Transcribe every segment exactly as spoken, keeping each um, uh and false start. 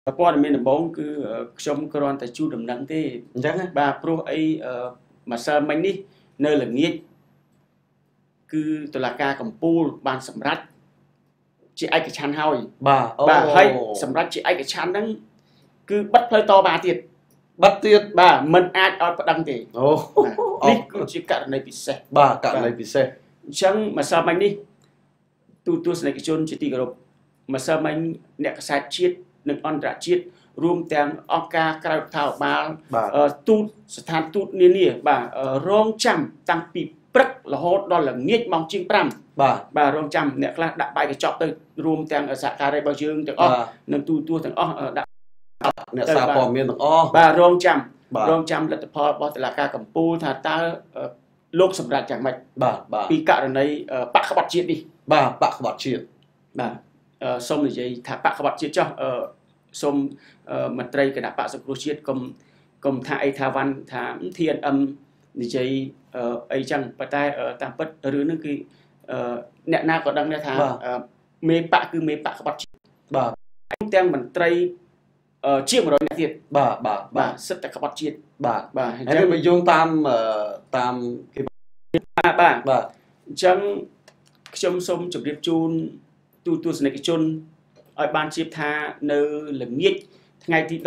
ព័ត៌មានដំបូងគឺខ្ញុំគ្រាន់តែជួបដំណឹងទេអញ្ចឹងបាទព្រោះអីម្សិលមិញនេះនៅល្ងាចគឺតុលាការកំពូលបានសម្រេចជាឯកច្ឆន្ទហើយបាទបាទហើយសម្រេចជាឯកច្ឆន្ទហ្នឹងគឺបិទផ្លូវតវ៉ាទៀតបិទទៀតបាទមិនអាចឲ្យប្តឹងទេអូនេះគឺជាករណីពិសេសបាទករណីពិសេសអញ្ចឹងម្សិលមិញនេះទូទស្សនិកជនជាទីគោរពម្សិលមិញអ្នកកាសែតជាតិនិងអន្តរជាតិរួមទាំងអង្គការក្រៅរដ្ឋាភិបាលទូតស្ថានទូតនានាបាទរងចាំតាំងពីព្រឹករហូតដល់ល្ងាចម៉ោងជាងfive បាទបាទរងចាំអ្នកខ្លះដាក់បាយកញ្ចប់ទៅរួមទាំងសហការីរបស់យើងទាំងអស់និងទូទស្សន៍ទាំងអស់ដាក់អ្នកសារព័ត៌មានទាំងអស់បាទរងចាំរងចាំលទ្ធផលរបស់តុលាការកំពូលថាតើលោកសម្រាប់យ៉ាងម៉េចបាទបាទពីករណីបកក្បត់ជាតិនេះបាទបកក្បត់ជាតិបាទសូមនិយាយថាបកក្បត់ជាតិចុះសូមមន្ត្រីគណៈបកសង្គ្រោះជាតិកុំកុំថាអីថាវ៉ាន់ថា ที เอ็น เอ็ม និយាយអីចឹងប៉ុន្តែតាមពិតរឿងហ្នឹងគឺអ្នកណាក៏ដឹងដែរថាមេបកគឺមេបកក្បត់ជាតិបាទទាំងមន្ត្រីជាងone hundredនាក់ទៀតបាទបាទបាទសិតតែក្បត់ជាតិបាទបាទអញ្ចឹងបើយោងតាមតាមគេបាទបាទបាទអញ្ចឹងខ្ញុំសូមជម្រាបជូនទូទស្សនិកជនឲ្យបានជៀបថានៅល្ងាចថ្ងៃទី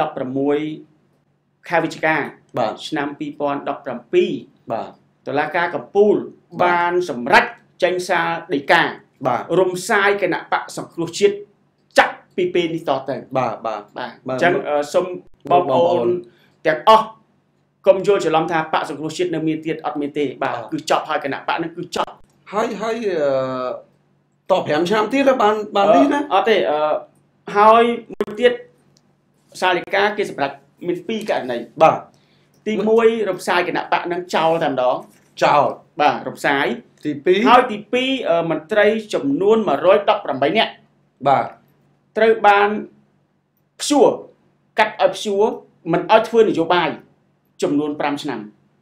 16ខែវិច្ឆិកាឆ្នាំtwo thousand seventeen បាទតុលាការកំពូលបានសម្រេចចេញសារដីកាបាទរំសាយគណៈបកសង្គ្រោះជាតិចាក់ពីពេលនេះតទៅបាទបាទបាទអញ្ចឹងសូមបងប្អូនទាំងអស់កុំយល់ច្រឡំថាបកសង្គ្រោះជាតិនៅមានទៀតអត់មានទេបាទគឺចប់ហើយគណៈបកនឹងគឺចប់ហើយហើយតfiveឆ្នាំទៀតបានបាននេះណាអត់ទេអឺហើយមួយទៀតសាលិកាគេសម្រាប់មានពីរករណីបាទទីoneរំសាយគណៈបកនឹងចោលតែម្ដងចោលបាទរំសាយទីtwo ហើយទីtwoមន្ត្រីចំនួនone hundred eighteenនាក់បាទត្រូវបានព្យួរកាត់ឲ្យព្យួរមិនឲ្យធ្វើនយោបាយចំនួនfiveឆ្នាំ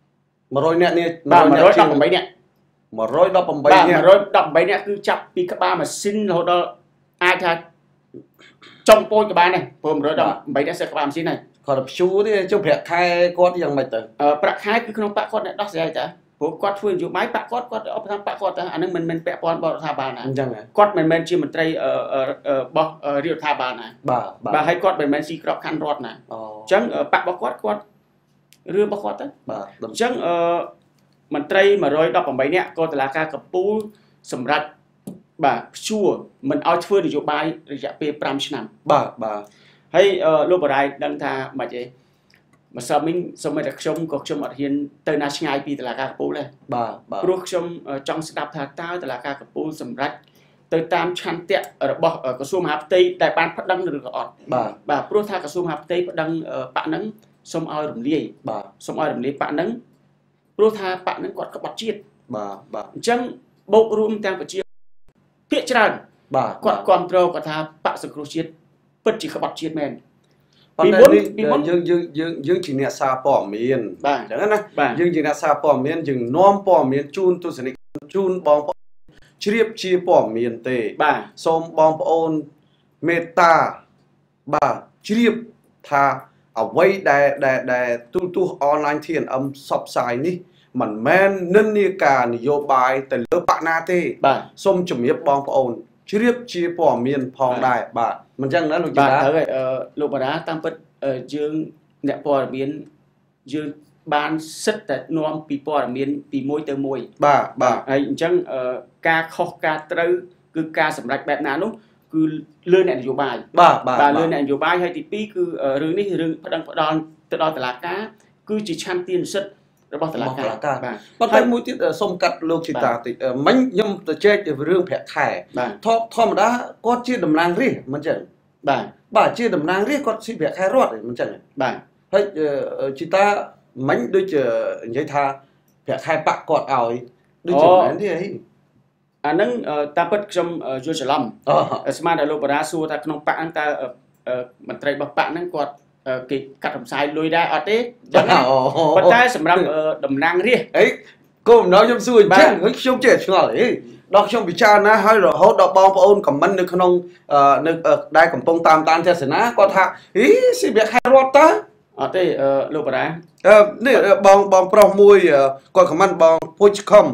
one hundredនាក់នេះបាទone hundred eighteenនាក់ one hundred eighteenនាក់បាទone hundred eighteenនាក់គឺចាប់ពីក្បាលម៉ាស៊ីនរហូតដល់អាចថាចុងពោចក៏បានដែរព្រោះone hundred eighteenនាក់សិក្បាលម៉ាស៊ីនហើយគាត់ព្យួរទេចុះប្រាក់ខែគាត់យ៉ាងម៉េចទៅប្រាក់ខែគឺក្នុងបកគាត់អ្នកដោះស្រាយតាព្រោះគាត់ធ្វើនយោបាយបកគាត់គាត់អបតាមបកគាត់តាអានឹងមិនមែនពាក់ព័ន្ធបរដ្ឋាភិបាលណាអញ្ចឹងគាត់មិនមែនជាមន្ត្រីរបស់រាជរដ្ឋាភិបាលណាបាទបាទហើយគាត់មិនមែនស៊ីក្របខ័ណ្ឌរដ្ឋណាអូអញ្ចឹងបករបស់គាត់គាត់រឿងរបស់គាត់ទៅបាទអញ្ចឹងមន្ត្រីone hundred eighteenនាក់ក៏តុលាការកំពូលសម្រាប់បាទព្យួរមិនឲ្យធ្វើនយោបាយរយៈពេលfiveឆ្នាំបាទបាទហើយលោកបរាយដឹងថាមិនអីម្សិលមិញសូម្បីតែខ្ញុំក៏ខ្ញុំអត់ហ៊ានទៅណាឆ្ងាយពីតុលាការកំពូលដែរបាទបាទព្រោះខ្ញុំចង់ស្ដាប់ថាតើតុលាការកំពូលសម្រាប់ទៅតាមឆន្ទៈរបស់ក្រសួងមហាផ្ទៃដែលបានប្តឹងឬក៏អត់បាទបាទព្រោះថាក្រសួងមហាផ្ទៃប្តឹងបកហ្នឹងសូមឲ្យរំលាយបាទសូមឲ្យរំលាយបកហ្នឹងព្រោះថាបកហ្នឹងគាត់ក្បត់ជាតិបាទបាទអញ្ចឹងបូករួមទាំងប្រជាភាគច្រើនបាទគាត់គ្រប់គ្រងគាត់ថាបកសង្គ្រោះជាតិពិតជាក្បត់ជាតិមែនពីមុនពីមុនយើងយើងយើងយើងជាអ្នកសារព័ត៌មានបាទអញ្ចឹងណាយើងជាអ្នកសារព័ត៌មានយើងនាំព័ត៌មានជូនទស្សនិកជូនបងប្អូនជ្រាបជាព័ត៌មានទេបាទសូមបងប្អូនមេត្តាបាទជ្រាបថាអ្វីដែលដែលដែលទូទស្សន៍អនឡាញ ที เอ็น เอ็ม សបផ្សាយនេះមិនមែននិន្នាការនយោបាយទៅលើបកណាទេបាទសូមជំរាបបងប្អូនជ្រាបជាព័ត៌មានផងដែរបាទមិនចឹងណាលោកជីតាបាទហើយលោកបារាតាមពិតយើងអ្នកព័ត៌មានយើងបានសិតតែនាំពីព័ត៌មានពីមួយទៅមួយបាទបាទហើយអញ្ចឹងការខុសការត្រូវគឺការសម្រេចបែបណានោះគឺលើអ្នកនយោបាយបាទបាទលើអ្នកនយោបាយហើយទីtwoគឺរឿងនេះរឿងប្តឹងផ្តល់ទៅដល់តុលាការគឺជាឆន្ទានុសិទ្ធិរបស់តុលាការបាទប៉ុន្តែមួយទៀតសូមកាត់លោកជីតាតិចមិញខ្ញុំទៅចែករឿងប្រាក់ខែធម្មតាគាត់ជាតំណាងរាស្ត្រមិនចឹងបាទបាទជាតំណាងរាស្ត្រគាត់ស៊ីប្រាក់ខែរដ្ឋមិនចឹងបាទហើយជីតាមិញដូចនិយាយថាប្រាក់ខែបកគាត់ឲ្យដូចជាមែនទេអីអាហ្នឹងតាមពិតខ្ញុំយល់ច្រឡំស្មានតែលោកបារាសួរថាក្នុងបកហ្នឹងតើមន្ត្រីរបស់បកហ្នឹងគាត់គេកាត់រំសាយលុយដែរអត់ទេចឹងប៉ុន្តែសម្រាប់តំណាងរាស្ត្រអី cô nói trong xuôi chứ không chết chưa ấy đó không bị cha na hay rồi hốt đó bom ôn cầm mình được không được đây cầm bông tam tan theo sến á có thà ý xin việc hay rót ta ở đây lục bà đá nè bom bom pro mùi còn cầm mình bom push com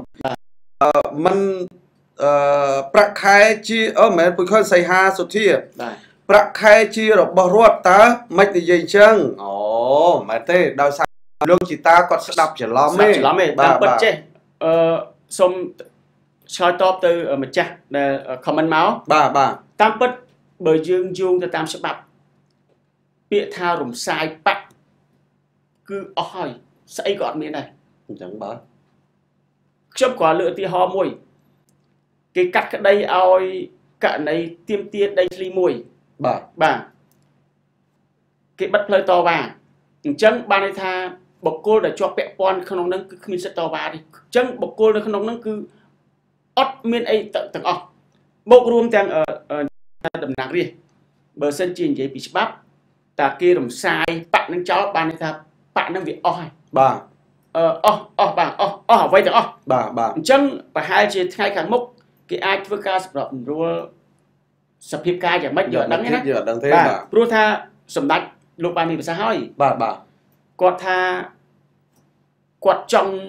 mìnhประคายชีเออแม่ปุ่ยค่อยใส่ฮาสุดที่ประคายชีเราบรวดตาไม่ได้ยินเชิงอ๋อแม่เต้ดาวสายลูกจิตาก็สดับจะล้อมไม่ล้อมไม่ตามปัจเจเอ่อสมชอยตอบตัวมันจะในคอมเมนต์เมาส์บ้าบ้าตามปัจเบอร์ยืงยูงจะตามฉบับเปียทารุมทรายปะคืออ้อยใส่ก่อนมีอะไรจังบ้าชอบกว่าเลือดที่หอมวยcái cắt cái đây oi cả này tiêm tiết đây ly mùi bà bà cái bắt lời to bà chân ba này tha bọc cô để cho bẹ con không nông cứ mình sẽ to bà đi chân bọc cô để không nông cứ ót miên ấy tận tận ọ bọc rùm tăng ở đầm nặng đi bờ sân chìm vậy bị bắp ta kia đồng sai bạn nâng cháu ba này tha bạn nâng việc oi bà ờ ọ ọ bà ọ ọ vậy đó bà bà chân và hai chị hai càng mốc cái ai với ca sập đập rùa sập hiệp ca chẳng mấy giờ đắng nhá bà rùa tha sầm đạch lục ba mình phải sao hỏi bà bà quạt tha quạt trong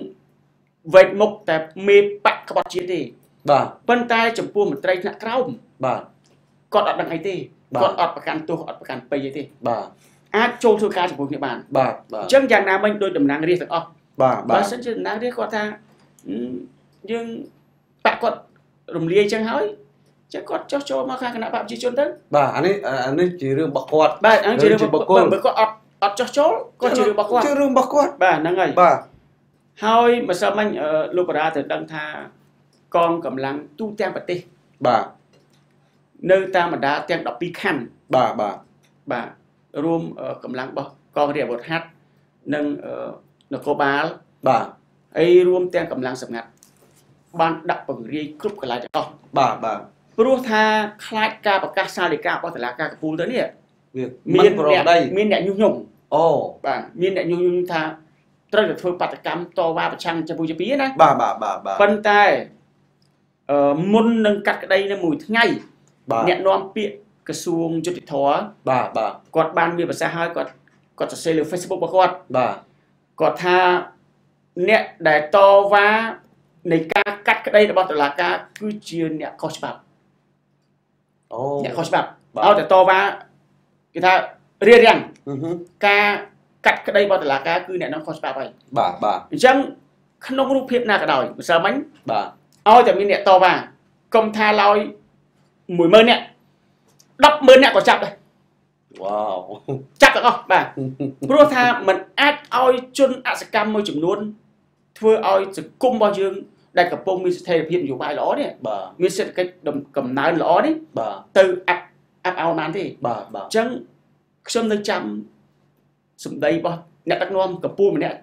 vệt mụcแต่เมย์ปักกบฏจีดี bà ប៉ុន្តែចំពោះមន្ត្រីថ្នាក់ក្រោមបាទគាត់អត់ដឹងអីទេគាត់អត់ប្រកាន់ទោសអត់ប្រកាន់ពេយអីទេបាទអាចចូលធ្វើការចំពោះគ្នាបានបាទបាទអញ្ចឹងយ៉ាងណាមិញដោយតំណាងរាស្ត្រទាំងអស់បាទបើសិនជាតំណាងរាស្ត្រគាត់ថាយើងបាក់គាត់រំលាយអញ្ចឹងហើយចឹងគាត់ចោះចូលមកខាងគណៈបព្វជិជនទៅបាទអានេះអានេះជារឿងរបស់គាត់បាទអានេះជារឿងរបស់គាត់បើគាត់អត់អត់ចោះចូលគាត់ជារឿងរបស់គាត់ជារឿងរបស់គាត់បាទហ្នឹងហើយបាទហើយម្សិលមិញលោកបារាទៅដឹងថាកងកម្លាំងទូទាំងប្រទេសបាទនៅតាមបណ្ដាទាំងដប់ពីរខណ្ឌបាទបាទបាទរួមកម្លាំងរបស់កងរាជអាវុធហត្ថនិងនគរបាលបាទហើយរួមទាំងកម្លាំងសម្ងាត់បានដាក់ពង្រាយគ្រប់កន្លែងទាំងអស់បាទបាទព្រោះថាខ្លាចការប្រកាសសាលដីការបស់តុលាការកំពូលទៅនេះវាមានប្រដៃមានអ្នកញុះញង់អូបាទមានអ្នកញុះញង់ថាត្រូវតែធ្វើបាតកម្មតវ៉ាប្រឆាំងចំពោះជាពីណាបាទបាទបាទបាទប៉ុន្តែអឺមុននឹងកាត់ក្តីនៅមួយថ្ងៃអ្នកនាំពាក្យក្រសួងយុតិធម៌បាទបាទគាត់បានមានប្រសាសន៍ហើយគាត់គាត់សរសេរលើ Facebook របស់គាត់បាទគាត់ថាអ្នកដែលតវ៉ានៃការកាត់ក្តីរបស់តុលាការគឺជាអ្នកខុសច្បាប់អូអ្នកខុសច្បាប់ឲ្យតែតវ៉ាគេថារៀបរៀងការកាត់ក្តីរបស់តុលាការគឺអ្នកនោះខុសច្បាប់ហើយបាទបាទអញ្ចឹងក្នុងរូបភាពណាក៏ដោយម្សិលមិញបាទឲ្យតែមានអ្នកតវ៉ាកុំថាឡើយមួយម៉ឺនអ្នកដប់ម៉ឺនអ្នកក៏ចាប់ដែរវ៉ាវចាប់ទាំងអស់បាទព្រោះថាมันអាចឲ្យជនអសកម្មមួយចំនួនធ្វើឲ្យសង្គមរបស់យើងដែលកំពុងមានស្ថិរភាពនយោបាយល្អនេះបាទមានសេដ្ឋកិច្ចកំណើនល្អនេះបាទទៅអាប់អាប់អោនបានទេបាទបាទអញ្ចឹងខ្ញុំនៅចាំសម្ដីរបស់អ្នកដឹកនាំកម្ពុជាម្នាក់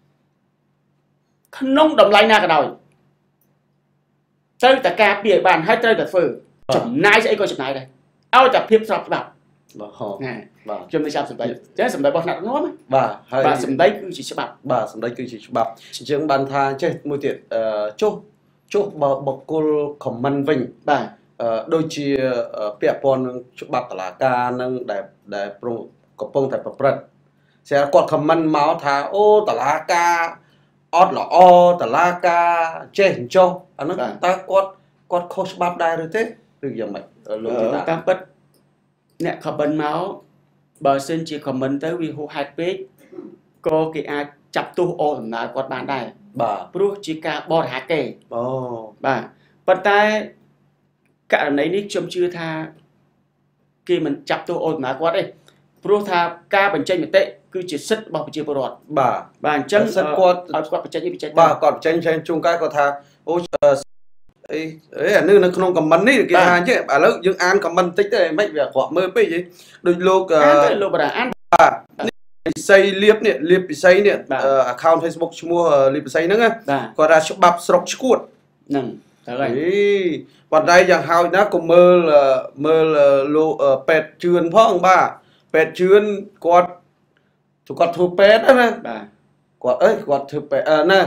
ក្នុងតម្លៃណាក៏ដោយត្រូវតែការពារបានហើយត្រូវតែធ្វើចំណាយស្អីក៏ចំណាយដែរឲ្យតែភាពស្របច្បាប់បាទណាបាទខ្ញុំនៅចាំសម្ដីអញ្ចឹងសម្ដីរបស់អ្នកដឹកនាំបាទហើយបាទសម្ដីគឺជាច្បាប់បាទសម្ដីគឺជាច្បាប់អញ្ចឹងបានថាចេះមួយទៀតអឺចុះចុះបើបកគលខមមិនវិញបាទអឺដូចជាពាក់ព័ន្ធនឹងច្បាប់តុលាការនឹងដែលដែលកំពុងតែប្រព្រឹត្តស្រាប់គាត់ខមមិនមកថាអូតុលាការអត់ល្អតុលាការចេះអញ្ចោះអានោះតើគាត់គាត់ខុសច្បាប់ដែរឬទេឬយ៉ាងម៉េចលោកតាមពិតអ្នកខមមិនមកបើសិនជាខមមិនទៅវាហួសហេតុពេកក៏គេអាចចាប់ទោសអូដំណើរគាត់បានដែរបាទព្រោះជាការបរិហាកេអូបាទប៉ុន្តែករណីនេះខ្ញុំជឿថាគេមិនចាប់ទោសអូដំណើរគាត់ទេព្រោះថាការបញ្ចេញមតិគឺជាសិទ្ធិរបស់ប្រជាពលរដ្ឋបាទបាទអញ្ចឹងសិទ្ធិគាត់ឲ្យគាត់បញ្ចេញបញ្ចេញបាទគាត់បញ្ចេញចេញជួនកាលគាត់ថាអូអីអីអានេះនៅក្នុងខមមិននេះគេថាអញ្ចឹងឥឡូវយើងអានខមមិនតិចទៅមិនវាក្រក់មើលពេកហីដូចលោកលោកបារាអានបាទពិសីលៀបនេះលៀបពិសីនេះ account Facebook ឈ្មោះលៀបពិសីហ្នឹងគាត់ថាច្បាប់ស្រុកឈួតហ្នឹងត្រូវហើយអីប៉ុន្តែយ៉ាងហោចណាស់ក៏មើលមើលលោកពេទ្យជឿនផងបាទពេទ្យជឿនគាត់គាត់ធ្វើពេទ្យណាបាទគាត់អើយគាត់ធ្វើពេទ្យណាគាត់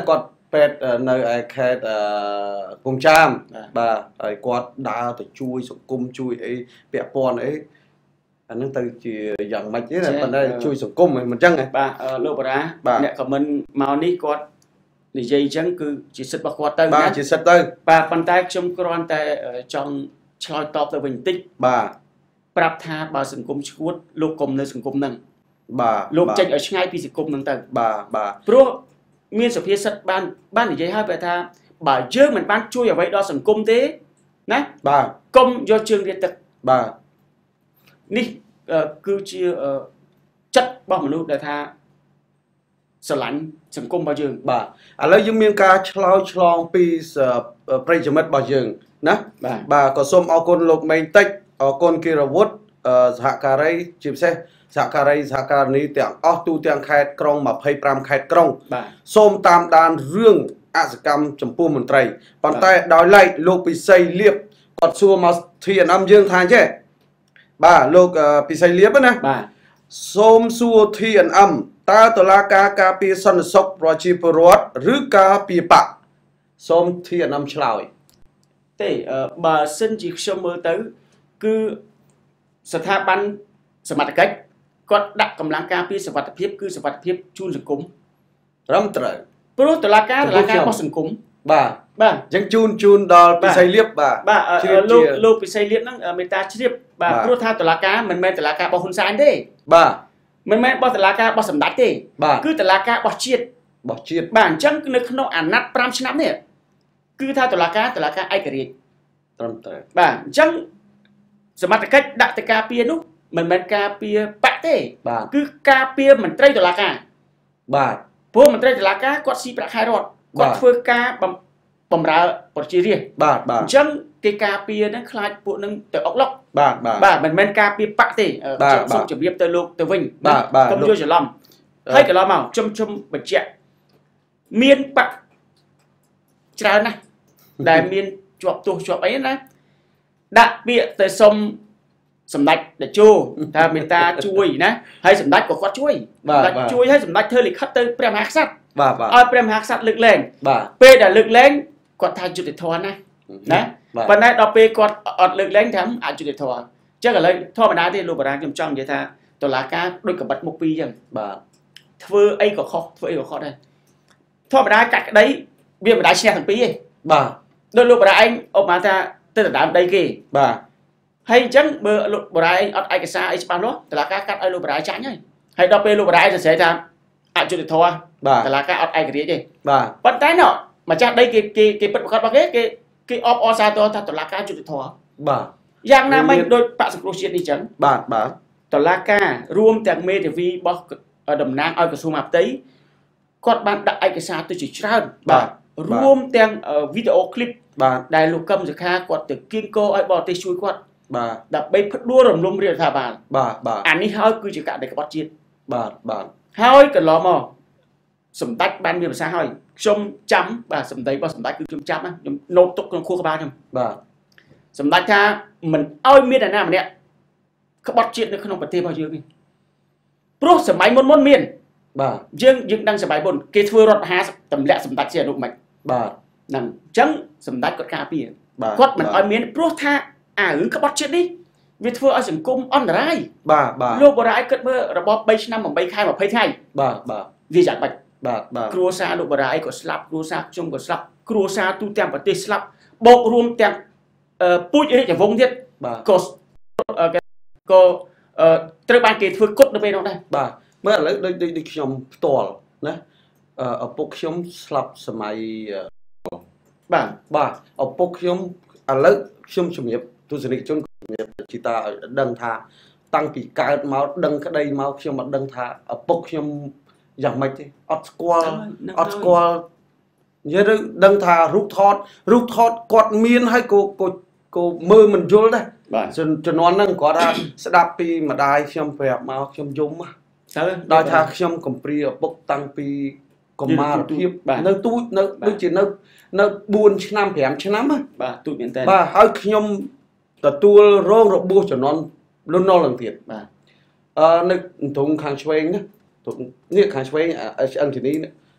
ពេទ្យនៅឯខេត្តកំចាមបាទហើយគាត់ដើរទៅជួយសង្គមជួយអីពាក់ព័ន្ធអីអាហ្នឹងទៅជាយ៉ាងម៉េចទេប៉ុន្តែជួយសង្គមមិនអញ្ចឹងហ៎បាទលោកបារាអ្នកខមមិនមកនេះគាត់និយាយអញ្ចឹងគឺជាសិទ្ធិរបស់គាត់ទៅណាបាទជាសិទ្ធិទៅបាទប៉ុន្តែខ្ញុំគ្រាន់តែចង់ឆ្លើយតបទៅវិញបន្តិចបាទប្រាប់ថាបើសង្គមឈួតលោកកុំនៅសង្គមហ្នឹងបាទលោកចេញឲ្យឆ្ងាយពីសង្គមហ្នឹងទៅបាទបាទព្រោះមានសុភាសិតបានបាននិយាយឲ្យបែរថាបើយើងមិនបានជួយអ្វីដល់សង្គមទេណាបាទកុំយកជើងរៀតទឹកបាទនេះគឺជាចិត្តរបស់មនុស្សដែលថាស្រឡាញ់សង្គមរបស់យើងបាទឥឡូវយើងមានការឆ្លោយឆ្លងពីប្រិយមិត្តរបស់យើងណាបាទក៏សូមអរគុណលោកមេងតិចអរគុណគិរវុឌ្ឍសហការីជាពិសេសសហការីសហការនីទាំងអស់ទូទាំងខេត្តក្រុងម្ភៃប្រាំខេត្តក្រុងសូមតាមដានរឿងអសកម្មចំពោះមន្ត្រីប៉ុន្តែដោយឡែកលោកពិសីលៀបគាត់សួរមក ធី អេន អឹម យើងថាចេះបាទលោកពិសីលៀបណាបាទសូមសួរ ធី អេន អឹម តើតុលាការការពារសន្តិសុខប្រជាពលរដ្ឋឬការពារបកសូម ធី អេន អឹម ឆ្លើយទេបើសិនជាខ្ញុំមើលទៅគឺស្ថាប័នសមត្ថកិច្ចគាត់ដាក់កម្លាំងការពារសុវត្ថិភាពគឺសុវត្ថិភាពជូនសង្គមត្រឹមត្រូវព្រោះតុលាការតុលាការរបស់សង្គមបាទបាទអញ្ចឹងជូនជូនដល់ពិសីលៀបបាទបាទលោកលោកពិសីលៀបហ្នឹងមេត្តាជ្រាបបាទព្រោះថាតុលាការមិនមែនតុលាការរបស់ហ៊ុនសែនទេបាទមិនមែនរបស់តុលាការរបស់សម្ដេចទេគឺតុលាការរបស់ជាតិរបស់ជាតិបាទអញ្ចឹងនៅក្នុងអាណត្តិប្រាំឆ្នាំនេះគឺថាតុលាការតុលាការឯករាជ្យត្រឹមត្រូវបាទអញ្ចឹងសមត្ថកិច្ចដាក់ទៅការពារនោះមិនមែនការពារបកទេគឺការពារមន្ត្រីតុលាការបាទព្រោះមន្ត្រីតុលាការគាត់ស៊ីប្រាក់ខែរដ្ឋគាត់ធ្វើការបម្រើប្រជារាស្ត្របាទបាទអញ្ចឹងគេការពារហ្នឹងខ្លាចពួកហ្នឹងទៅអុកឡុកបាទបាទបាទមិនមែនការពារបកទេខ្ញុំសូមជម្រាបទៅលោកទៅវិញបាទបាទកុំយល់ច្រឡំហើយកន្លងមកខ្ញុំខ្ញុំបញ្ជាក់មានបកច្រើនណាស់ដែលមានជាប់ទោសជាប់អីណាដាក់ពាក្យទៅសុំសម្ដេចតេជោថាមេត្តាជួយណាហើយសម្ដេចក៏គាត់ជួយសម្ដេចជួយហើយសម្ដេចធ្វើលិខិតទៅព្រះមហាក្សត្របាទបាទឲ្យព្រះមហាក្សត្រលើកលែងបាទពេលដែលលើកលែងគាត់ថាយុត្តិធម៌ណាណាប៉ុន្តែដល់ពេលគាត់អត់លើកលែងថាអយុត្តិធម៌អញ្ចឹងឥឡូវធម្មតាទេលោកបារាខ្ញុំចង់និយាយថាតុលាការដូចកបិតមុខពីរអញ្ចឹងបាទធ្វើអីក៏ខុសធ្វើអីក៏ខុសដែរធម្មតាកាត់ក្តីវាមិនដែរឈ្នះទាំងពីរទេបាទដោយលោកបារាឯងឧបមាថាទៅដណ្ដើមដីគេបាទហើយអញ្ចឹងបើលោកបារាឯងអត់ឯកសារអីច្បាស់លាស់តុលាការកាត់ឲ្យលោកបារាចាញ់ហើយហើយដល់ពេលលោកបារាឯងសរសេរថាអយុត្តិធម៌តុលាការអត់ឯករាជ្យទេបាទប៉ុន្តែណោះម្ចាស់ដីគេគេគេពិតប្រាកដរបស់គេគេគេអបអរសាទរថាតុលាការយុត្តិធម៌បាទយ៉ាងណាមិញដោយបកសង្គ្រោះជាតិនេះអញ្ចឹងបាទបាទតុលាការរួមទាំងមេធាវីរបស់តំណាងឲ្យក្រសួងមហាផ្ទៃគាត់បានដាក់ឯកសារទៅជាច្រើនបាទរួមទាំងវីដេអូឃ្លីបបាទដែលលោកកឹមសុខាគាត់ទៅគៀងគរឲ្យបរទេសជួយគាត់បាទដើម្បីផ្ដួលរំលំរាជរដ្ឋាភិបាលបាទបាទអានេះហើយគឺជាករណីក្បត់ជាតិបាទបាទហើយកន្លងមកសម្ដេចបានមានប្រសាសន៍ហើយខ្ញុំចាំបាទសម្ដីរបស់សម្ដេចគឺខ្ញុំចាំណាខ្ញុំណូតទុកក្នុងខួរក្បាលខ្ញុំបាទសម្ដេចថាមិនឲ្យមានអ្នកណាម្នាក់ក្បត់ជាតិនៅក្នុងប្រទេសរបស់យើងទេព្រោះសម័យមុនមុនមានបាទយើងយើងដឹងសម័យមុនគេធ្វើរដ្ឋមហាទម្លាក់សម្ដេចជាអនុមិនបាទហ្នឹងអញ្ចឹងសម្ដេចគាត់ការពារគាត់មិនឲ្យមានព្រោះថាអារឿងក្បត់ជាតិនេះវាធ្វើឲ្យសង្គមអន្តរាយបាទបាទលោកបារាយគិតមើលរបប3ឆ្នាំ8ខែ20ថ្ងៃបាទបាទវាយ៉ាងម៉េចបាទបាទគ្រួសារលោកបារាយក៏ស្លាប់គ្រួសារខ្ញុំក៏ស្លាប់គ្រួសារទូទាំងប្រទេសស្លាប់បូករួមទាំងពូជរាជវង្សទៀតក៏ក៏ត្រូវបានគេធ្វើគុតនៅពេលនោះដែរបាទមើលឥឡូវដូចដូចខ្ញុំផ្ទាល់ណាឪពុកខ្ញុំស្លាប់សម័យបាទបាទឪពុកខ្ញុំឥឡូវខ្ញុំជំរាបទស្សនិកជនជំរាបជីតាឲ្យដឹងថាតាំងពីកើតមកដឹងក្តីមកខ្ញុំអត់ដឹងថាឪពុកខ្ញុំយ៉ាងម៉េចទេអត់ស្គាល់អត់ស្គាល់និយាយទៅដឹងថារូបថតរូបថតគាត់មានហើយក៏ក៏ក៏មើលមិនយល់ដែរជំនាន់ហ្នឹងគាត់ថាស្ដាប់ពីម្ដាយខ្ញុំប្រាប់មកខ្ញុំយំទៅដោយថាខ្ញុំកំព្រាឪពុកតាំងពីកុមារភាពនៅទូចនៅដូចជានៅនៅ4ឆ្នាំ5ឆ្នាំបាទទូចមែនតើបាទហើយខ្ញុំទទួលរងរបួសជំនាន់លន់នល់ឡើងទៀតបាទអឺនៅត្រង់ខាងឆ្វេងណានេះខាងឆ្វេងឆ្អឹងជំនី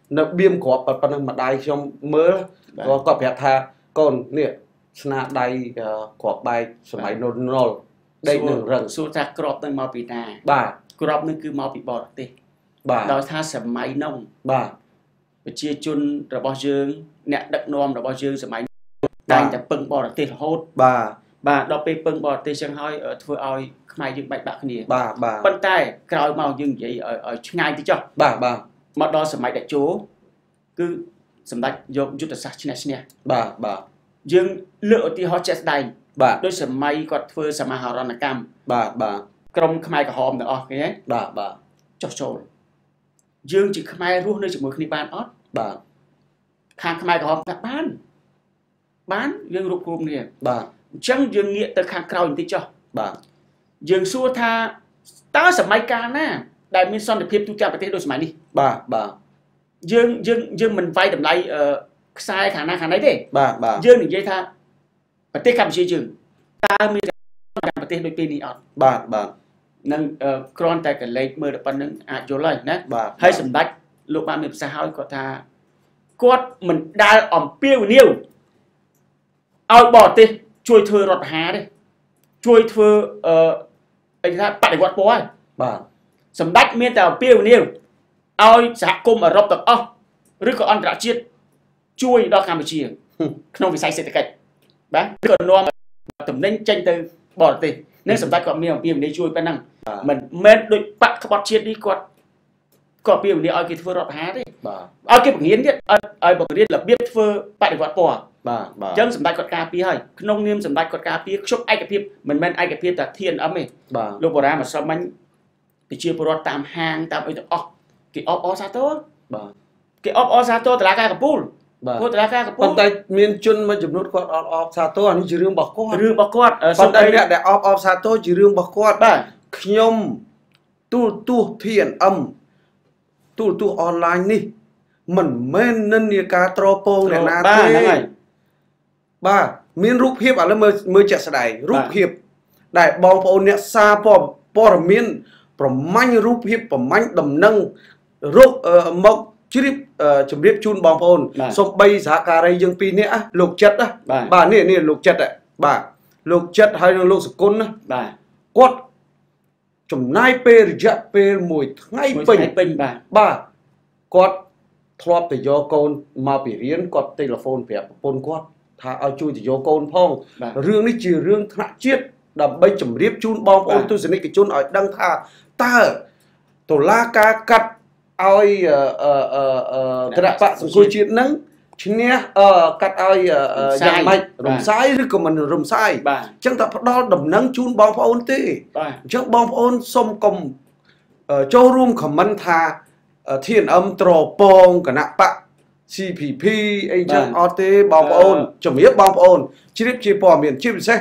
នៅបៀមក្របប៉ុណ្ណឹងម្ដាយខ្ញុំមើលគាត់គាត់ប្រាប់ថាកូននេះស្នាដៃក្របបែកសម័យនុលនុលដេកនឹងរឹងសួរថាក្របនឹងមកពីណាបាទក្របនឹងគឺមកពីបរទេសបាទដោយថាសម័យនោះបាទប្រជាជនរបស់យើងអ្នកដឹកនាំរបស់យើងសម័យតែតែពឹងបរទេសរហូតបាទបាទដល់ពេលពឹងបរទេសចឹងហើយធ្វើឲ្យខ្មែរយើងបែកបាក់គ្នាបាទបាទប៉ុន្តែក្រោយមកយើងនិយាយឲ្យឆ្ងាយទៅចុះបាទបាទមកដល់សម័យតេជោគឺសម្ដេចយកយុទ្ធសាស្ត្រឈ្នះឈ្នះបាទបាទយើងលើកឧទាហរណ៍ជាក់ស្ដែងបាទដោយសម័យគាត់ធ្វើសមាហរណកម្មបាទបាទក្រុមខ្មែរក្រហមទាំងអស់ឃើញទេបាទបាទចុះចូលយើងជាខ្មែររស់នៅជាមួយគ្នាបានអត់បាទខាងខ្មែរក្រហមថាបានបានយើងរួបរวมគ្នាបាទអញ្ចឹងយើងងាកទៅខាងក្រោយបន្តិចចុះបាទយើងសួរថាតើសម័យកាលណាដែលមានសន្តិភាពទូទាំងប្រទេសដូចសម័យនេះបាទបាទយើងយើងយើងមិនវាយតម្លៃខ្សែខាងណាខាងណីទេបាទបាទយើងនិយាយថាប្រទេសកម្ពុជាយើងតើមានប្រទេសដូចពេលនេះអត់បាទបាទនឹងគ្រាន់តែកលេចមើលតែប៉ុណ្្នឹងអាចយល់ហើយណាបាទហើយសម្ដេចលោកបានមានប្រសាសន៍ហើយគាត់ថាគាត់មិនដែលអំពាវនាវឲ្យបរទេសជួយធ្វើរដ្ឋប្រហារទេជួយធ្វើអឺអីថាបដិវត្តពណ៌ហើយបាទសម្ដេចមានតែអំពាវនាវឲ្យសហគមន៍អឺរ៉ុបទាំងអស់ឬក៏អន្តរជាតិជួយដល់កម្ពុជាក្នុងវិស័យសេដ្ឋកិច្ចបាទឬក៏នាំតំណែងចេញទៅបរទេសនឹងសម្ដេចគាត់មានអំពាវនាវជួយប៉ុណ្ណឹងមិនមែនដូចបកក្បត់ជាតិនេះគាត់គាត់អំពាវនាវឲ្យគេធ្វើរដ្ឋប្រហារទេបាទឲ្យគេបង្រៀនទៀតឲ្យបង្រៀនរបៀបធ្វើបដិវត្តពណ៌បាទបាទអញ្ចឹងសម្ដេចគាត់ការពារហើយក្នុងនាមសម្ដេចគាត់ការពារខ្ជប់ឯកភាពមិនមែនឯកភាពតែ ធី អេន អឹម ទេបាទលោកបូរ៉ាមកស្រមមិញប្រជាពលរដ្ឋតាមហាងតាមអីទាំងអស់គេអបអរសាទរបាទគេអបអរសាទរតុលាការកំពូលបាទតុលាការកំពូលប៉ុន្តែមានជនមួយចំនួនគាត់អបអរសាទរអានេះជារឿងរបស់គាត់រឿងរបស់គាត់ប៉ុន្តែអ្នកដែលអបអរសាទរជារឿងរបស់គាត់បាទខ្ញុំទូរទស្សន៍ ធី អេន អឹម ទូរទស្សន៍អនឡាញនេះមិនមែននិន្នាការត្រពងអ្នកណាទេបាទមានរូបភាពឥឡូវមើលមើលជាក់ស្ដែងរូបភាពដែលបងប្អូនអ្នកសារព័ត៌មានប្រមាញ់រូបភាពប្រមាញ់ដំណឹងរកមកជ្រាបជម្រាបជូនបងប្អូនសំបីសហការីយើងពីរនាក់លោកចិត្តបាទនេះនេះលោកចិត្តបាទលោកចិត្តហើយនិងលោកសគុណណាបាទគាត់ចំណាយពេលរយៈពេលមួយថ្ងៃពេញពេញបាទបាទគាត់ធ្លាប់ទៅយកកូនមកពីរៀនគាត់ទូរស័ព្ទប្រាប់ប្រពន្ធគាត់ថាឲ្យជួយទៅយកកូនផងរឿងនេះជារឿងថ្នាក់ជាតិដើម្បីជម្រាបជូនបងប្អូនទស្សនិកជនឲ្យដឹងថាតើតុលាការកាត់ឲ្យគណៈបកសង្គ្រោះជាតិនឹងឈ្នះកាត់ឲ្យយ៉ាងម៉េចរំសាយឬក៏មិនរំសាយអញ្ចឹងតែផ្ដល់ដំណឹងជូនបងប្អូនទេអញ្ចឹងបងប្អូនសូមកុំចូលរួមខមមិនថា ធី អេន អឹម ត្រពងគណៈបក ซี พี พี អីចឹងអត់ទេបងប្អូនជំរាបបងប្អូនជ្រាបជាព័ត៌មានជាពិសេស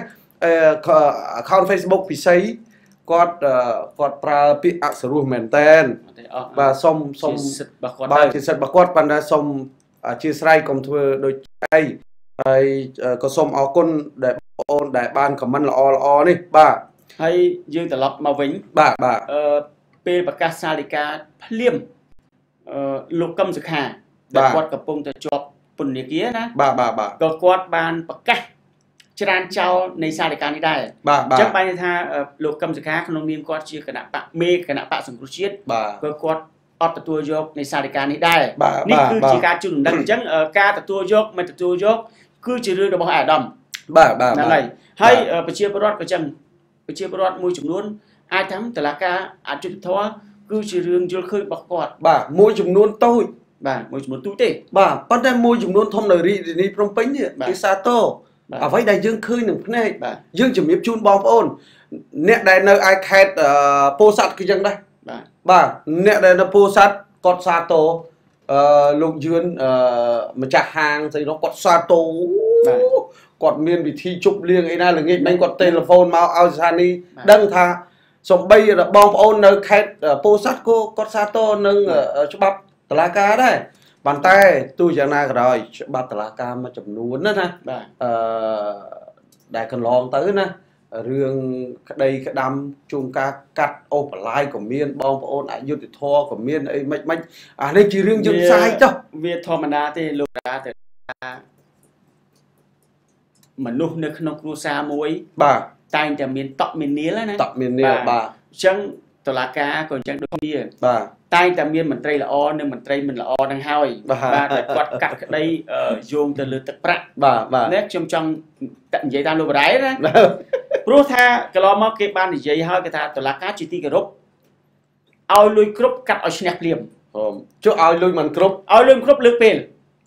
account Facebook ពិសីគាត់គាត់ប្រើពាក្យអសរោះមែនតែនបាទសុំសុំបាទជាសិទ្ធិរបស់គាត់ប៉ុន្តែសុំអធិស្ឋានកុំធ្វើដូចអីហើយក៏សូមអរគុណដែលបងប្អូនដែលបានខមមិនល្អល្អនេះបាទហើយយើងត្រឡប់មកវិញបាទបាទអឺពេលប្រកាសសាលដីកាភ្លាមអឺលោកកឹមសុខាដែលគាត់កំពុងតែជាប់ពន្ធនាគារណាបាទបាទបាទក៏គាត់បានប្រកាសច្រានចោលនៃសាលដីកានេះដែរបាទបាទអញ្ចឹងបានថាលោកកឹមសុខាក្នុងនាមគាត់ជាគណៈបកមេគណៈបកសង្គ្រោះជាតិក៏គាត់អត់ទទួលយកនៃសាលដីកានេះដែរនេះគឺជាការជូនដំណឹងអញ្ចឹងការទទួលយកមិនទទួលយកគឺជារឿងរបស់អាដាមបាទបាទហ្នឹងហើយហើយប្រជាពលរដ្ឋក៏អញ្ចឹងប្រជាពលរដ្ឋមួយចំនួនអាចថាតុលាការអយុត្តិធម៌គឺជារឿងយល់ឃើញរបស់គាត់បាទមួយចំនួនតូចបាទមួយចំនួនទូចទេបាទប៉ុន្តែមួយចំនួនធំនៅរាជធានីភ្នំពេញនេះគេសាទរអ្វីដែលយើងឃើញនឹងភ្នែកយើងជំរាបជូនបងប្អូនអ្នកដែលនៅឯខេត្តពោធិ៍សាត់គឺយ៉ាងដែរបាទបាទអ្នកដែលនៅពោធិ៍សាត់គាត់សាទរអឺលោកយឿនអឺម្ចាស់ហាងស្អីនោះគាត់សាទរគាត់មានវិធីជប់លៀងអីណាល្ងាចមិញគាត់ទេលេហ្វូនមកឲ្យស្ថានីយ៍ដឹងថាសំបីបងប្អូននៅខេត្តពោធិ៍សាត់ក៏គាត់សាទរនឹងច្បាប់តុលាការដែរប៉ុន្តែទោះយ៉ាងណាក៏ដោយច្បាប់តុលាការមួយចំនួនណាណាបាទអឺដែលកន្លងទៅណារឿងក្តីក្តាំជុំការកាត់អូបឡាយក៏មានបងប្អូនអយុធធរក៏មានអីមិនមិនអានេះជារឿងយើងផ្សាយចុះវាធម្មតាទេលោកតាទៅមនុស្សនៅក្នុងគ្រួសារមួយបាទតែងតែមានតក់មាននាលណាតក់មាននាលបាទអញ្ចឹងតុលាការក៏អញ្ចឹងដូចគ្នាបាទតែងតែមានមន្ត្រីល្អនិងមន្ត្រីមិនល្អនឹងហើយបាទតែគាត់កាត់ក្តីយោងទៅលើទឹកប្រាក់បាទបាទនេះខ្ញុំចង់និយាយតាមលោកបរ៉ៃណាព្រោះថាកន្លងមកគេបាននិយាយហើយគេថាតុលាការជាទីគោរពឲ្យលុយគ្រប់កាត់ឲ្យឈ្នះភ្លាមចុះឲ្យលុយមិនគ្រប់ឲ្យលុយគ្រប់លើកពេល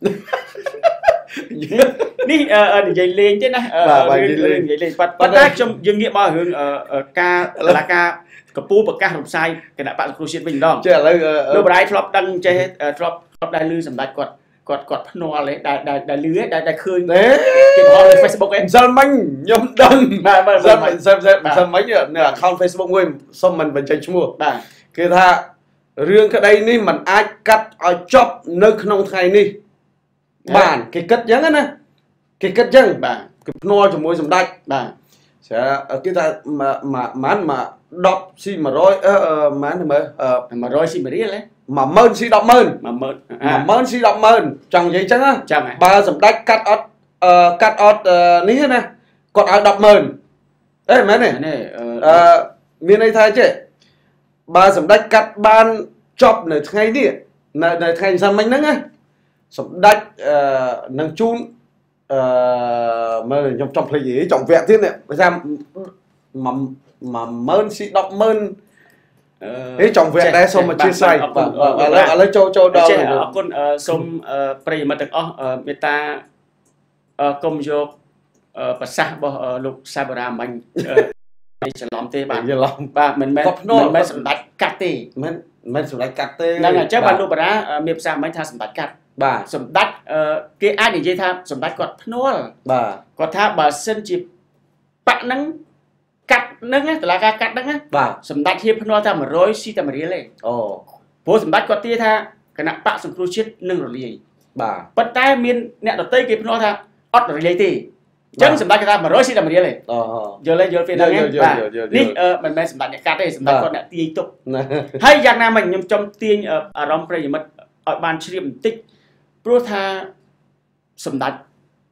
នេះនិយាយលេងទេណារឿងនិយាយលេងប៉ុន្តែខ្ញុំយើងងាកមករឿងការតុលាការកពូប្រកាសរំសាយគណៈបក្សសង្គ្រោះជាតិវិញម្ដងចេះឥឡូវលោកបរ៉ៃធ្លាប់ដឹងចេះធ្លាប់ធ្លាប់ដែរឮសម្ដេចគាត់គាត់គាត់ភ្នាល់ទេដែលដែលឮដែរដែលឃើញគេបង្ហោះលើ Facebook ឯងសិលមិញខ្ញុំដឹងបាទសិលមិញសិលសិលមិញនៅ account Facebook មួយសុំមិនបញ្ចេញឈ្មោះបាទគេថារឿងក្តីនេះมันអាចកាត់ឲ្យចប់នៅក្នុងថ្ងៃនេះបានគេគិតអញ្ចឹងណាគេគិតអញ្ចឹងបាទគេភ្នាល់ជាមួយសម្ដេចបាទស្រាគេថាម៉ានមកដប់ស៊ី100អឺម៉ានមើល 100ស៊ី1រៀលហ៎ 10000ស៊ី100,000 10000ស៊ី100,000ចង់និយាយអញ្ចឹងណាបើសម្ដេចកាត់អត់កាត់អត់នេះណាគាត់ឲ្យ100,000អេមែនទេអឺមានន័យថាចេះបើសម្ដេចកាត់បានចប់នៅថ្ងៃនេះនៅនៅថ្ងៃសិលមិញហ្នឹងណាសម្ដេចអឺនឹងជូនអឺមើលខ្ញុំចង់ភ្លេចហីចង់វគ្គទៀតនេះបើថា10000ស៊ី100,000អឺចង់វគ្គដែរសូមអធិស្ឋានបាទឥឡូវឥឡូវចូលចូលដល់អរគុណសូមប្រិយមិត្តទាំងអស់មេត្តាកុំយកប្រសាសន៍របស់លោកសាបរាមាញ់ច្រឡំទេបាទច្រឡំបាទមិនមែនមិនមែនសម្ដេចកាត់ទេមិនមិនសម្ដេចកាត់ទេហ្នឹងអញ្ចឹងបាទលោកបារាមានប្រសាសន៍មិញថាសម្ដេចកាត់បាទសម្ដេចគេអាចនិយាយថាសម្ដេចគាត់ភ្នាល់បាទគាត់ថាបើសិនជាបាក់ហ្នឹងកាត់ហ្នឹងតឡាការកាត់ហ្នឹងណាបាទសម្ដេចហ៊ានភ្នាល់ថា100ស៊ីតែ1រៀលទេអូព្រោះសម្ដេចគាត់ទាថាគណៈបកសង្គ្រោះជាតិនឹងរលាយបាទប៉ុន្តែមានអ្នកដតីគេភ្នាល់ថាអត់រលាយទេអញ្ចឹងសម្ដេចគាត់ថា100ស៊ីតែ1រៀលទេអូយល់ទេយល់ពេលហ្នឹងបាទនេះមិនមែនសម្ដេចអ្នកកាត់ទេសម្ដេចគាត់អ្នកទាយទុកហើយយ៉ាងណាមិញខ្ញុំចំទាញអារម្មណ៍ប្រិយមិត្តឲ្យបានជ្រាបបន្តិចព្រោះថាសម្ដេច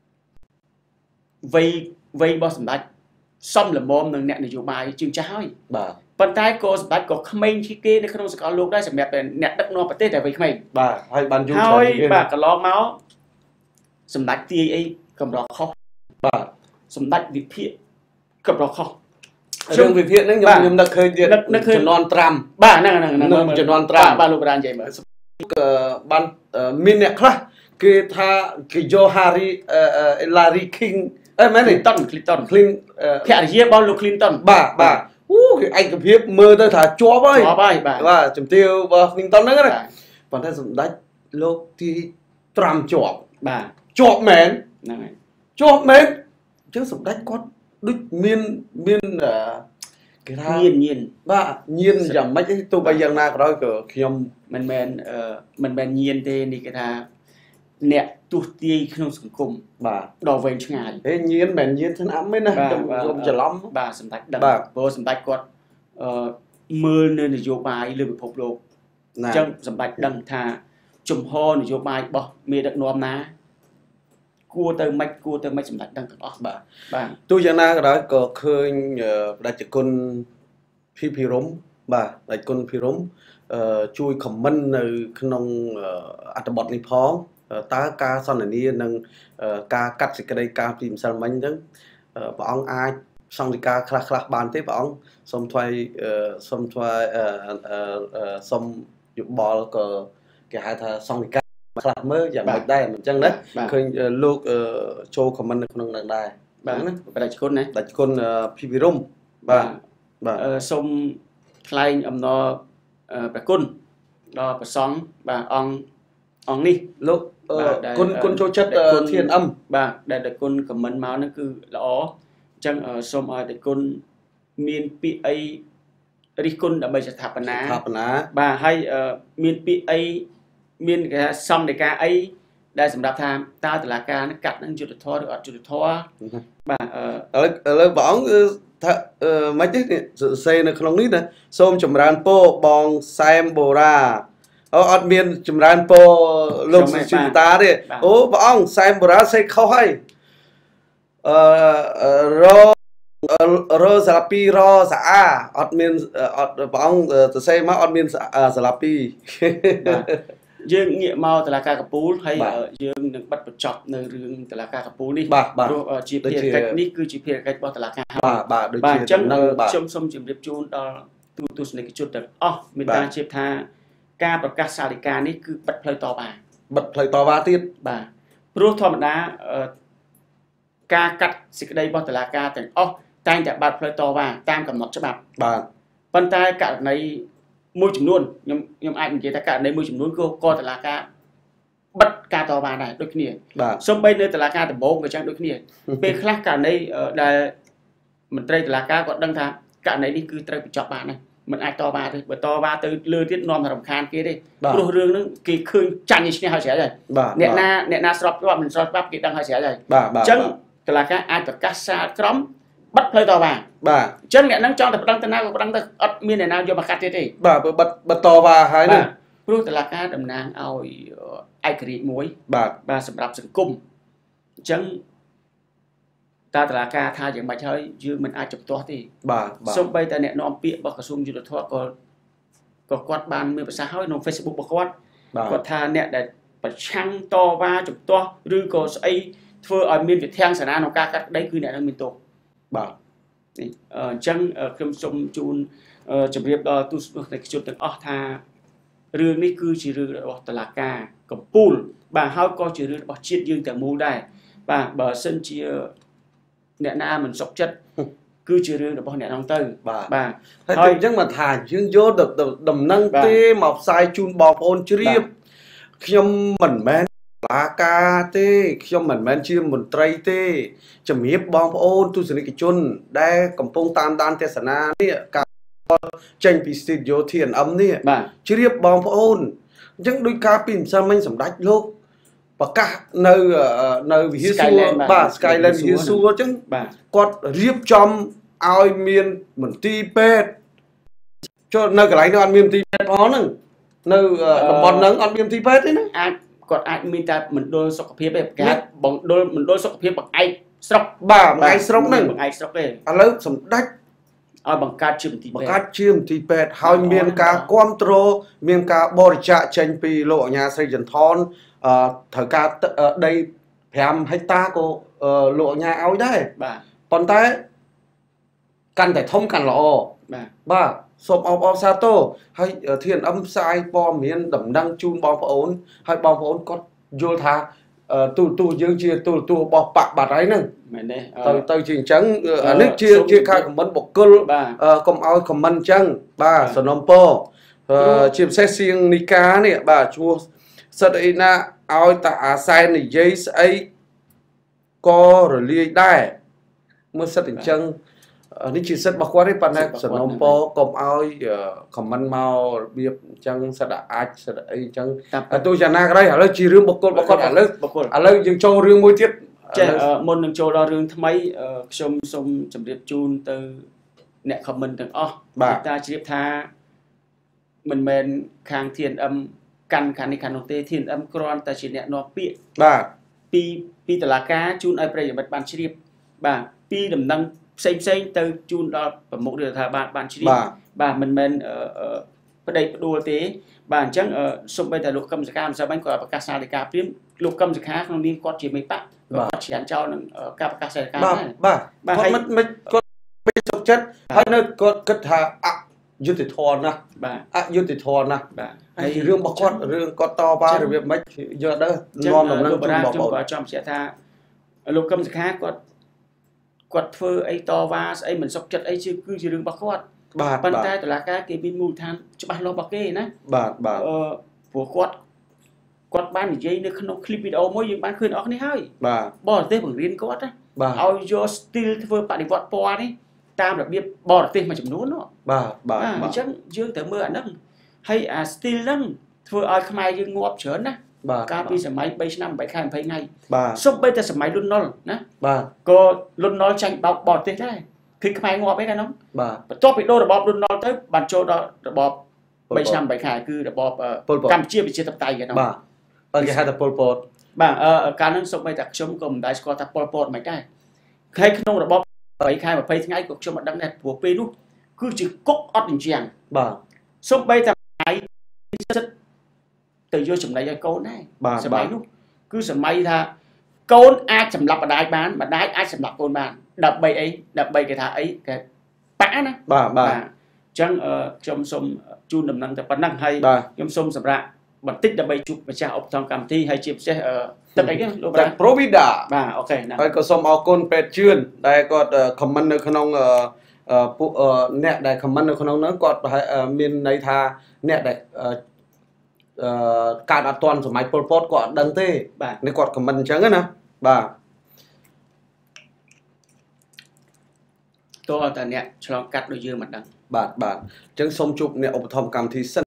វ័យវ័យរបស់សម្ដេចសំលមមនឹងអ្នកនយោបាយជើងចាស់ហើយបាទប៉ុន្តែក៏សម្ដេចក៏ក្មេងជាងគេនៅក្នុងសកលលោកដែរសម្រាប់អ្នកដឹកនាំប្រទេសតែវ័យក្មេងបាទហើយបានយូរច្រើនហើយបាទកន្លងមកសម្ដេចទាយអីកម្រខុសបាទសម្ដេចវិភាគកម្រខុសរឿងវិភាគហ្នឹងខ្ញុំខ្ញុំនឹកឃើញទៀតជំនាន់ត្រាំបាទហ្នឹងហ្នឹងហ្នឹងជំនាន់ត្រាំបាទលោកប្រានិយាយមើលបានមានអ្នកខ្លះគេថាគេយក Harry Hillary King អេមែនទេ Clinton Clinton Clin ភរិយារបស់លោក Clinton បាទបាទអូគេឯកភាពមើលទៅថាជាប់ហើយជាប់ហើយបាទបាទជំទាវរបស់ Clinton ហ្នឹងណាប៉ុន្តែសម្ដេចលោកទីត្រាំជាប់បាទជាប់មែនហ្នឹងហើយជាប់មែនអញ្ចឹងសម្ដេចគាត់ដូចមានមានគេថាញៀនញៀនបាទញៀនយ៉ាងម៉េចទោះបីយ៉ាងណាក៏ដោយក៏ខ្ញុំមិនមែនមិនមែនញៀនទេនេះគេថាអ្នកទុះទាយក្នុងសង្គមបាទដល់វែងឆ្ងាយហេញៀនមិនញៀនថ្នាំទេណាខ្ញុំច្រឡំបាទសម្ដេចដឹងព្រោះសម្ដេចគាត់អឺមើលនៅនយោបាយលើពិភពលោកអញ្ចឹងសម្ដេចដឹងថាជំហរនយោបាយរបស់មេដឹកនាំណាគួរទៅមិនគួរទៅមិនសម្ដេចដឹងទាំងអស់បាទបាទទោះយ៉ាងណាក៏ដោយក៏ឃើញប្រជាជនគុណភីភីរំបាទប្រជាជនភីរំជួយខមមិននៅក្នុងអត្ថបទនេះផងតើការសន្ទនានិងការកាត់សេចក្តីការពីម្សិលមិញហ្នឹងព្រះអង្គអាចសង្កេតការខ្លះខ្លះបានទេព្រះអង្គសូមថ្វាយសូមថ្វាយសូមយោបល់ក៏គេហៅថាសង្កេតការខ្លះមើលយ៉ាងម៉េចដែរអញ្ចឹងណាឃើញលោកចូលខមមិននៅក្នុងហ្នឹងដែរបាទណាប្រជាជនណាប្រជាជនភីភីរំបាទបាទសូមថ្លែងអំណរព្រះគុណដល់ព្រះសង្ឃបាទអង្គអង្គនេះលោកគុណគុណចូលចិត្តធានអឹមបាទដែលតែគុណខមមិនមកហ្នឹងគឺល្អអញ្ចឹងសូមឲ្យតែគុណមានពាក្យអីរិះគន់ដើម្បីស្ថាបនាស្ថាបនាបាទហើយមានពាក្យអីមានគេថាសំដីកាអីដែលសម្រាប់ថាតើតុលាការកាត់នឹងយុត្តិធម៌ឬអត់យុត្តិធម៌បាទឥឡូវឥឡូវព្រះអង្គគឺថាមិនទេសរសេរនៅក្នុងនេះណាសូមចម្រើនពរបងសែមបូរ៉ាអូអត់មានចម្រើនពរលោកសុជីតាទេអូព្រះអង្គសែមបូរ៉ាសេខុសហើយអឺររសាឡាពីរសាអាអត់មានអត់ព្រះអង្គសរសេរមកអត់មានសាឡាពីយើងងាកមកតឡាការកពូលហើយយើងនឹងបិទបញ្ចប់នៅរឿងតឡាការកពូលនេះព្រោះជាភារកិច្ចនេះគឺជាភារកិច្ចរបស់តឡាការបាទបាទដូចជាអញ្ចឹងខ្ញុំសូមជម្រាបជូនដល់ទូទស្សនិកជនទាំងអស់មានការជៀបថាការប្រកាសសាលិកានេះគឺបិទផ្លូវតវ៉ាបិទផ្លូវតវ៉ាទៀតបាទព្រោះធម្មតាការកាត់សេចក្តីរបស់តឡាការទាំងអស់តែងតែបើកផ្លូវតវ៉ាតាមកំណត់ច្បាប់បាទប៉ុន្តែករណីមួយចំនួនខ្ញុំខ្ញុំអាចនិយាយថាករណីមួយចំនួនក៏ក៏តឡាការបិទការតវ៉ាដែរដូចគ្នាសូម្បីនៅតឡាការដំបូងក៏ចឹងដូចគ្នាពេលខ្លះករណីដែលមន្ត្រីតឡាការគាត់ដឹងថាករណីនេះគឺត្រូវបញ្ចប់បានហើយមិនអាចតវ៉ាទេបើតវ៉ាទៅលើទៀតនាំតែរំខានគេទេព្រោះរឿងហ្នឹងគេឃើញចាញ់ឈ្នះហើយស្រេចហើយអ្នកណាអ្នកណាស្របច្បាប់មិនស្របច្បាប់គេដឹងហើយស្រេចហើយអញ្ចឹងតឡាការអាចប្រកាសសាលក្រមបិទផ្លូវតវ៉ាបាទអញ្ចឹងអ្នកហ្នឹងចង់តែប្តឹងទៅណាក៏ប្តឹងទៅអត់មានអ្នកណាយកមកកាត់ទៀតទេបាទបិទបិទតវ៉ាហើយណាព្រោះតឡាការតំណាងឲ្យឯករាជ្យមួយបាទបាទសម្រាប់សង្គមអញ្ចឹងតើតឡាការថាយ៉ាងម៉េចហើយយើងមិនអាចជំទាស់ទេបាទសូម្បីតែអ្នកនាំពាក្យរបស់ក្រសួងយុទ្ធភ័ពក៏ក៏គាត់បានមានប្រសាសន៍ហើយក្នុង Facebook របស់គាត់គាត់ថាអ្នកដែលប្រឆាំងតវ៉ាជំទាស់ឬក៏ស្អីធ្វើឲ្យមានវិធានសាសនាក្នុងការកាត់ក្តីគឺអ្នកនឹងមានទោសបាទនេះអញ្ចឹងខ្ញុំសូមជូនជម្រាបដល់ទស្សនិកជនទាំងអស់ថារឿងនេះគឺជារឿងរបស់តុលាការកំពូលបាទហើយក៏ជារឿងរបស់ជាតិយើងទាំងមូលដែរបាទបើសិនជាអ្នកណាមិនសុខចិត្តគឺជារឿងរបស់អ្នកហ្នឹងទៅបាទហើយអញ្ចឹងមកថាយើងយកដំណឹងទេមកផ្សាយជូនបងប្អូនជ្រាបខ្ញុំមិនមែនតុលាការទេខ្ញុំមិនមែនជាមន្ត្រីទេជំរាបបងប្អូនទស្សនិកជនដែលកំពុងតាមដានទេសនានេះការចេញពីស្ទូឌីយោ ធី អេន អឹម នេះជ្រាបបងប្អូនអញ្ចឹងដោយការពីម្សិលមិញសម្ដេចលោកប្រកាសនៅនៅវិហារសួរបាទ Skyland វិហារសួរអញ្ចឹងគាត់រៀបចំឲ្យមានមន្ទីរពេទ្យចូលនៅកន្លែងនោះអត់មានមន្ទីរពេទ្យផងហ្នឹងនៅតំបន់ហ្នឹងអត់មានមន្ទីរពេទ្យទេណាអាចគាត់អាចមានតែមណ្ឌលសុខភាពទេប្រកាសមណ្ឌលមណ្ឌលសុខភាពបង្អែកស្រុកបាទបង្អែកស្រុកហ្នឹងបង្អែកស្រុកទេឥឡូវសម្ដេចឲ្យបង្កើតជាមន្ទីរពេទ្យបង្កើតជាមន្ទីរពេទ្យហើយមានការគ្រប់គ្រងមានការបរិច្ចាគចេញពីលោកអាជ្ញាស្រីចន្ទថនអឺត្រូវការដីប្រាំហិកតាក៏លោកអាជ្ញាឲ្យដែរបាទប៉ុន្តែកាន់តែធំកាន់ល្អបាទបាទសូមអបអរសាទរហើយ ធី អេន អឹម ផ្សាយព័ត៌មានដំណឹងជូនបងប្អូនហើយបងប្អូនគាត់យល់ថាទូលទូយើងជាទូលទូរបស់បកបាត់ហើយហ្នឹងមែនទេទៅទៅជាអញ្ចឹងអានេះជាជាការខមមិនបុគ្គលកុំឲ្យខមមិនអញ្ចឹងបាទសនំពរជាពិសេសសៀងនីកានេះបាទឈ្មោះសិតអីណាឲ្យតាអាសែននិយាយស្អីក៏រលាយដែរមើលសិតអញ្ចឹងនេះជាសិទ្ធិរបស់គាត់ទេប៉ុន្តែសំណុំពរកុំឲ្យខមមិនមករបៀបអញ្ចឹងសិទ្ធិអាចសិទ្ធិអីអញ្ចឹងទោះយ៉ាងណាក៏ដោយឥឡូវជារឿងបុគ្គលរបស់គាត់ឥឡូវបុគ្គលឥឡូវយើងចូលរឿងមួយទៀតចេះមុននឹងចូលដល់រឿងថ្មីខ្ញុំសូមជម្រាបជូនទៅអ្នកខមមិនទាំងអស់តាជ្រាបថាមិនមែនខាង ធី អេន អឹម កាន់ខាងនេះខាងនោះទេ ធី អេន អឹម គ្រាន់តែជាអ្នកនាំពាក្យបាទពីពីតុលាការជូនឲ្យប្រិយមិត្តបានជ្រាបបាទពីដំណឹងផ្សេងផ្សេងទៅជូនដល់ប្រមុខរដ្ឋាភិបាលបានជ្រាបបាទមិនមែនប្តីផ្ដួលទេបាទអញ្ចឹងសូម្បីតែលោកកឹមសុខាមិនសូវបាញ់គាត់ប្រកាសសាលិកាព្រាមលោកកឹមសុខាក្នុងនាមគាត់ជាមេបកគាត់ច្រានចោលនឹងការប្រកាសសាលិកាដែរបាទគាត់មិនមិនគាត់មិនសុខចិត្តហើយនៅគាត់គិតថាអយុត្តិធម៌ណាស់បាទអយុត្តិធម៌ណាស់បាទហើយរឿងរបស់គាត់រឿងគាត់តវ៉ារបៀបម៉េចយកទៅនាំដំណឹងជូនបងប្អូនខ្ញុំបញ្ជាក់ថាលោកកឹមសុខាគាត់គាត់ធ្វើអីតវ៉ាស្អីមិនសុខចិត្តអីគឺជារឿងរបស់គាត់បាទប៉ុន្តែតុលាការគេមានមូលដ្ឋានច្បាស់លាស់របស់គេណាបាទបាទអឺព្រោះគាត់គាត់បាននិយាយនៅក្នុងคลิปវីដេអូមួយយើងបានឃើញអស់គ្នាហើយបាទបរទេសបង្រៀនគាត់ណាឲ្យយក style ធ្វើបដិវត្តពណ៌នេះតាមរបៀបបរទេសមួយចំនួនណាបាទបាទអញ្ចឹងយើងត្រូវមើលអាហ្នឹងហើយអា style ហ្នឹងធ្វើឲ្យខ្មែរយើងងាប់ច្រើនណាកាលពីសម័យ3ឆ្នាំ8ខែ20ថ្ងៃបាទសូម្បីតែសម័យលន់នល់ណាបាទក៏លន់នល់ចាញ់បោកបរទេសដែរឃភិកខ្មែរងាប់អីកាលនោះបាទបន្ទាប់ពីដូររបបឌុនណុលទៅបានចូលដល់របប3ឆ្នាំ8ខែគឺរបបកម្ពុជាប្រជាធិបតេយ្យកាលនោះបាទអឺគេហៅថាប៉ុលពតបាទអឺកាលនោះសូម្បីតែខ្ញុំក៏មិនដែរស្គាល់ថាប៉ុលពតមិនដែរហើយក្នុងរបប3ខែ20ថ្ងៃក៏ខ្ញុំមិនដឹងដែរព្រោះពេលនោះគឺជាគុកអត់អញ្ចឹងបាទសូម្បីតែឯងសិតទៅយកចំណៃឲ្យកូនដែរសម័យនោះគឺសម័យថាកូនអាចសម្លាប់ម្ដាយបានម្ដាយអាចសម្លាប់កូនបានដើម្បីអីដើម្បីគេថាអីគេប៉ាណាបាទបាទអញ្ចឹងខ្ញុំសូមជូនដំណឹងតែប៉ុណ្ណឹងហើយខ្ញុំសូមសម្រាប់បន្តិចដើម្បីជួបម្ចាស់ឧបត្ថម្ភកម្មវិធីហើយជាពិសេសទឹកអីគេលោកបាទ Provida បាទអូខេហើយក៏សូមអរគុណពេទ្យជឿនដែលគាត់ comment នៅក្នុងពួកអ្នកដែល comment នៅក្នុងហ្នឹងគាត់មានន័យថាអ្នកដែលអឺកើតអត់ទាន់សម័យប៉ុលពតគាត់អត់ដឹងទេបាទនេះគាត់ comment អញ្ចឹងណាបាទតើតើអ្នកឆ្លងកាត់ដូចយើងមិនដឹងបាទបាទអញ្ចឹងសូមជួបអ្នកឧបត្ថម្ភកម្មវិធីសិន